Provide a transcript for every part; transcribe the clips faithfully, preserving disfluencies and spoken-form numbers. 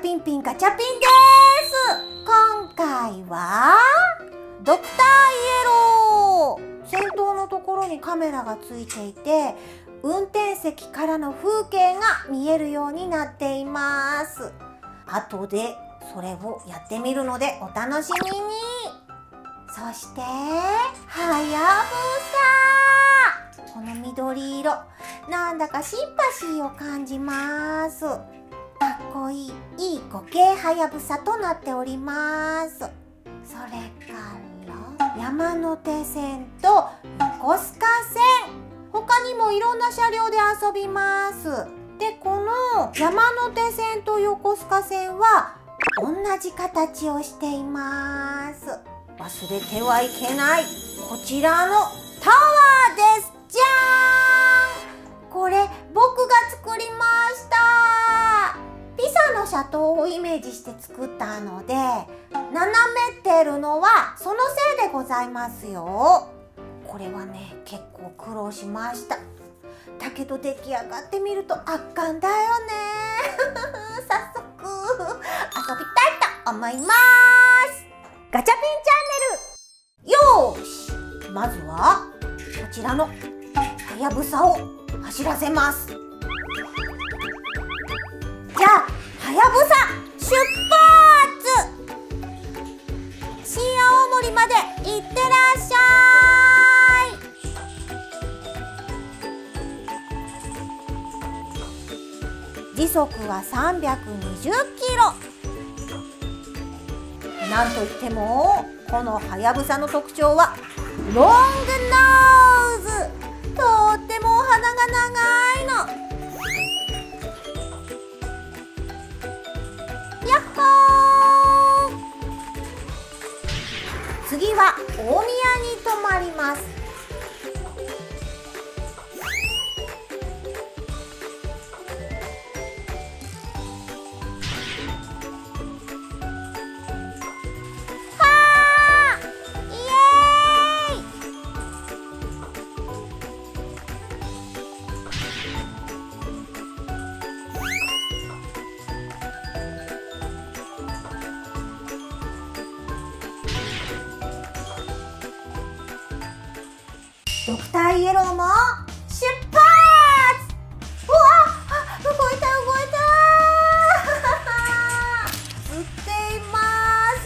ピンピンガチャピンです。今回はドクターイエロー。先頭のところにカメラがついていて、運転席からの風景が見えるようになっています。後でそれをやってみるのでお楽しみに。そしてはやぶさ、この緑色、なんだかシンパシーを感じます。かっこいいいいごけいはやぶさとなっております。それから山手線と横須賀線、他にもいろんな車両で遊びます。で、この山手線と横須賀線は同じ形をしています。忘れてはいけないこちらのタワーです。じゃーん、これ僕が作りました。ピサの斜塔をイメージして作ったので、斜めってるのはそのせいでございますよ。これはね、結構苦労しました。だけど出来上がってみると圧巻だよね。早速遊びたいと思います。ガチャピンチャンネル、よーし、まずはこちらのはやぶさを走らせます。じゃあはやぶさ出発。新青森まで行ってらっしゃい。時速はさんびゃくにじゅっキロ。なんといってもこのはやぶさの特徴はロングノーズ。とってもお鼻が長いの。やっほー。次は大宮に泊まります。ドクターイエローも出発。うわっ、動いた動いた。吸っています。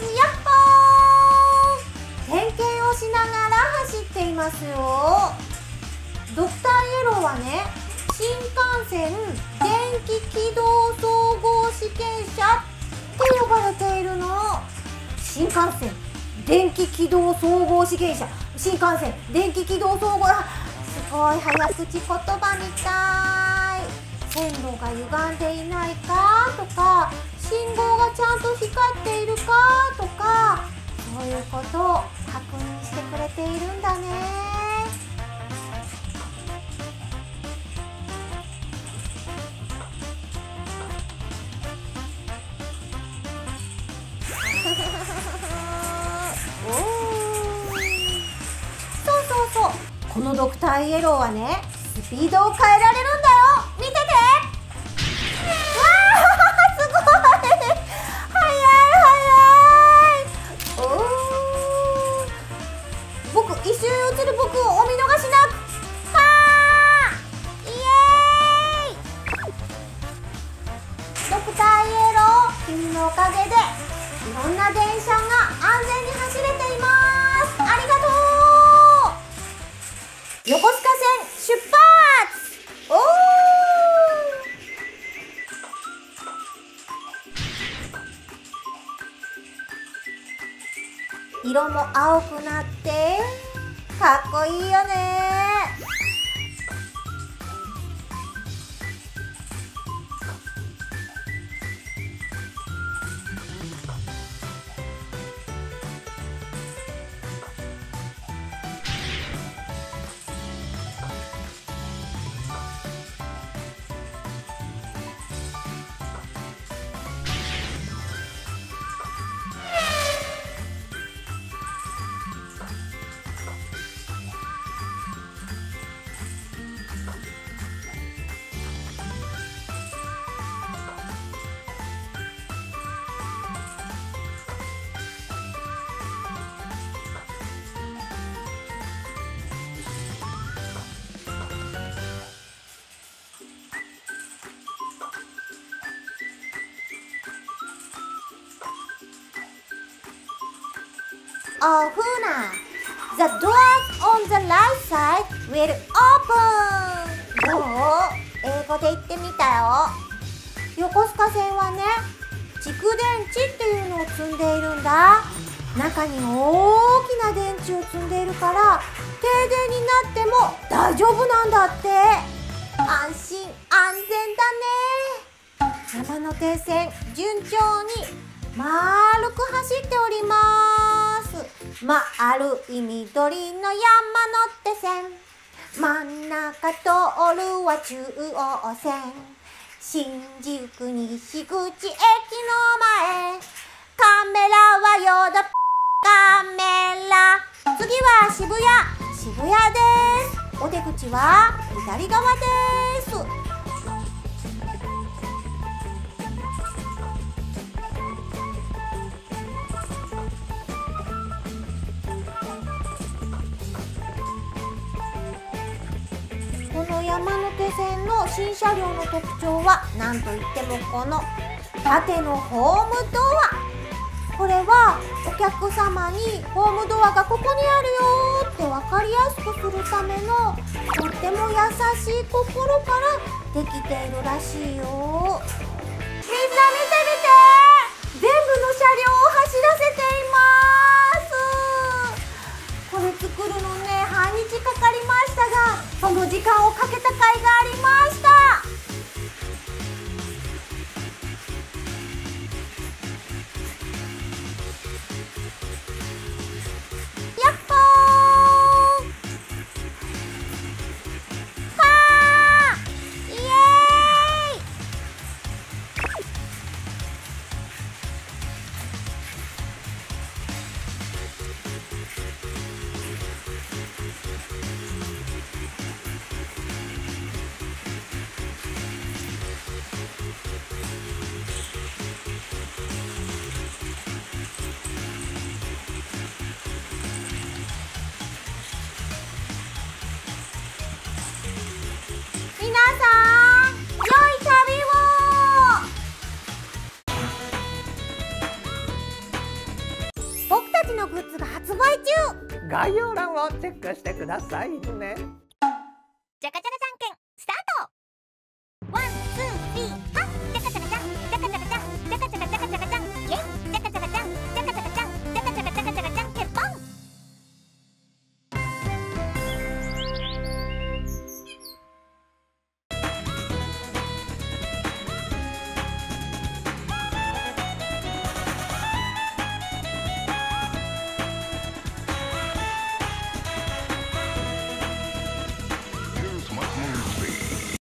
やっほー。点検をしながら走っていますよ。ドクターイエローはね、新幹線電気軌道総合試験車って呼ばれているの。新幹線電気軌道総合試験車、新幹線電気軌道総合、すごい早口言葉みたい。線路が歪んでいないかとか、信号がちゃんと光っているかとか、そういうことを確認してくれているんだね。このドクターイエローはね、スピードを変えられるんだよ。見てて。わー、すごい速い速い。おー、僕一瞬映る僕をお見逃しなく。はー、イエーイ。ドクターイエロー、君のおかげでいろんな電車が安全に走れています。ありがとう。横須賀線出発。おー、色も青くなってかっこいいよね。 open. The doors on the right side will open. どう？英語で言ってみたよ。横須賀線はね、蓄電池っていうのを積んでいるんだ。中に大きな電池を積んでいるから停電になっても大丈夫なんだって。安心安全だね。山手線順調に丸く走っております。丸い緑の山手線、真ん中通るは中央線、新宿西口駅の前、カメラはヨドカメラ。次は渋谷、渋谷です。お出口は左側です。この山手線の新車両の特徴は何といってもこの縦のホームドア。これはお客様にホームドアがここにあるよって分かりやすくするためのとっても優しい心からできているらしいよ。みんな見てみて、全部の車両を走らせています。これ作るのね、半日かかりましたが、その時間をかけた甲斐がありました。やっほー、はー、イエーイ。皆さん、良い旅を。僕たちのグッズが発売中。 概要欄をチェックしてくださいね。 じゃかじゃかじゃ